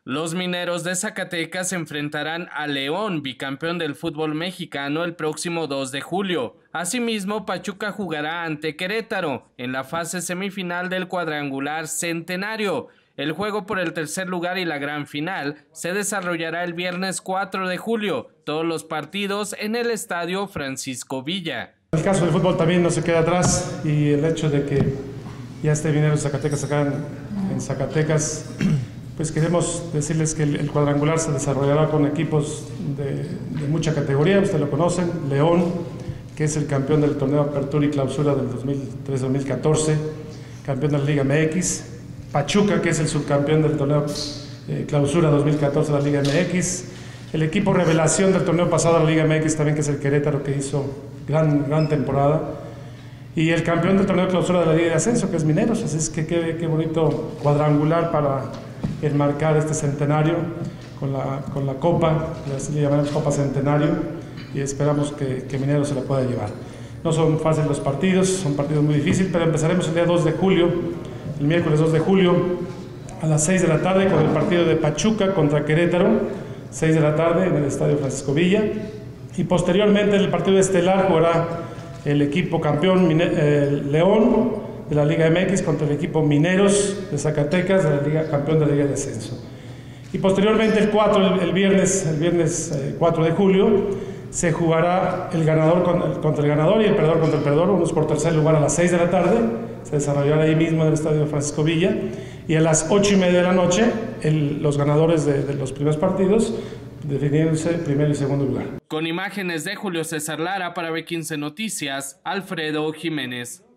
Los Mineros de Zacatecas se enfrentarán a León, bicampeón del fútbol mexicano, el próximo 2 de julio. Asimismo, Pachuca jugará ante Querétaro en la fase semifinal del cuadrangular Centenario. El juego por el tercer lugar y la gran final se desarrollará el viernes 4 de julio. Todos los partidos en el estadio Francisco Villa. El caso del fútbol también no se queda atrás, y el hecho de que ya esté Mineros de Zacatecas acá en Zacatecas, pues queremos decirles que el cuadrangular se desarrollará con equipos de mucha categoría. Ustedes lo conocen: León, que es el campeón del torneo Apertura y Clausura del 2013-2014, campeón de la Liga MX; Pachuca, que es el subcampeón del torneo Clausura 2014 de la Liga MX; el equipo revelación del torneo pasado de la Liga MX también, que es el Querétaro, que hizo gran temporada; y el campeón del torneo de Clausura de la Liga de Ascenso, que es Mineros. Así es que qué bonito cuadrangular para enmarcar este centenario con la Copa, así le llamamos Copa Centenario, y esperamos que Mineros se la pueda llevar. No son fáciles los partidos, son partidos muy difíciles, pero empezaremos el día 2 de julio, el miércoles 2 de julio, a las 6 de la tarde, con el partido de Pachuca contra Querétaro, 6 de la tarde en el estadio Francisco Villa, y posteriormente en el partido estelar jugará el equipo campeón León de la Liga MX contra el equipo Mineros de Zacatecas, de la Liga, campeón de la Liga de Ascenso. Y posteriormente el viernes 4 de julio, se jugará el ganador contra el ganador y el perdedor contra el perdedor, unos por tercer lugar, a las 6 de la tarde, se desarrollará ahí mismo en el estadio Francisco Villa, y a las 8:30 de la noche, los ganadores de los primeros partidos, definiéndose primero y segundo lugar. Con imágenes de Julio César Lara para B15 Noticias, Alfredo Jiménez.